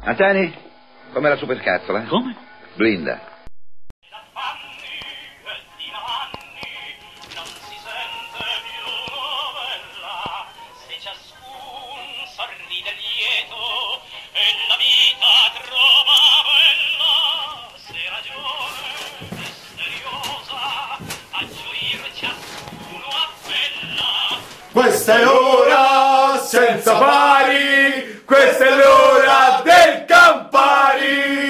Atani, come la supercazzola? Come? Blinda. Questa è l'ora senza pari, questa è l'ora del Campari.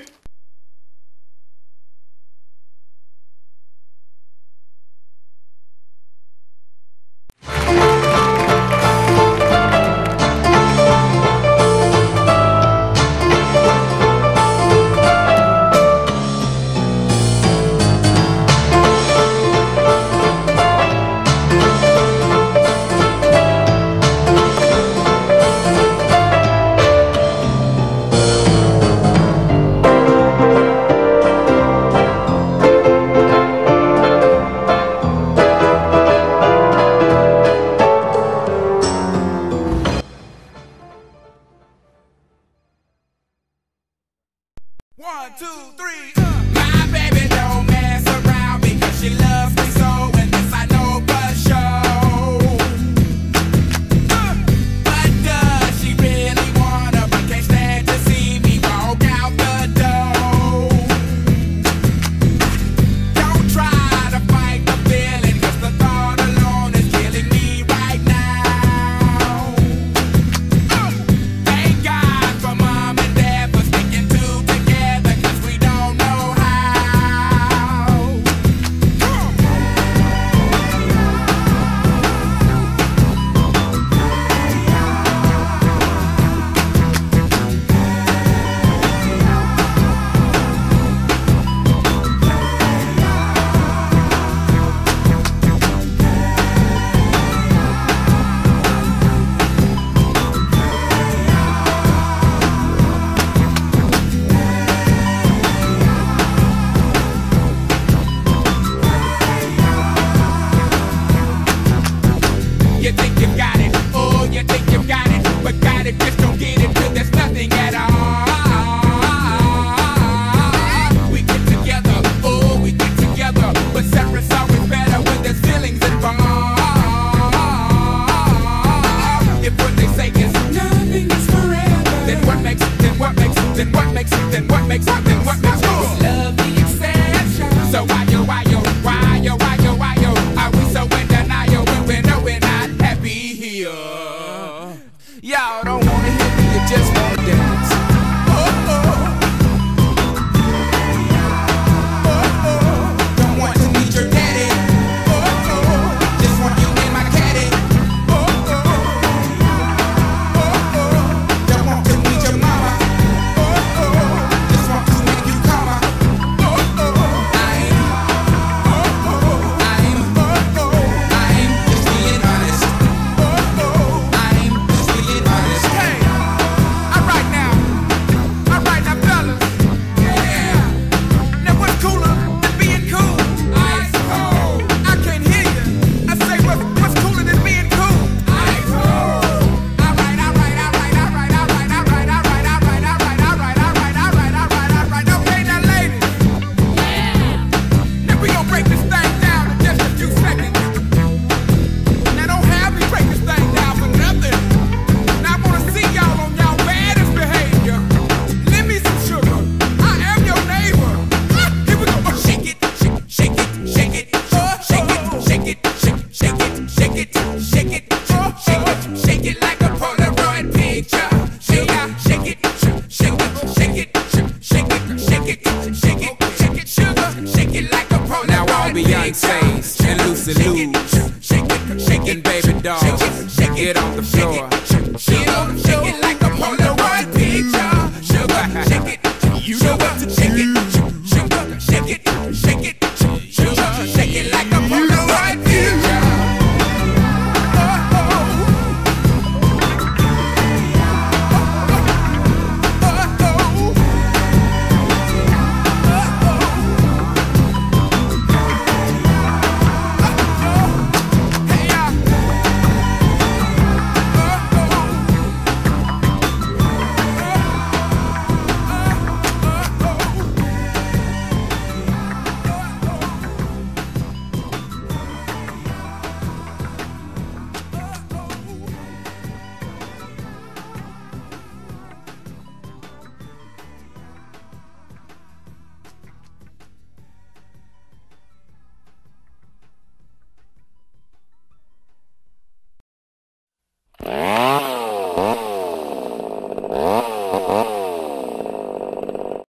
One, two, three. My baby don't mess around because she loves me so, and this I know for sure. But does she really wanna? But can't stand to see me walk out the door. Don't try to fight the feeling, 'cause the thought alone is killing me right now. Thank God for mom and dad for sticking together, 'cause we don't know how. You think you've got it, oh, you think you've got it, but got it, just don't get it till there's nothing at all. We get together, oh, we get together, but separate's always better when there's feelings involved. If what they say is nothing is forever, then what makes, then what makes, then what makes, then what makes something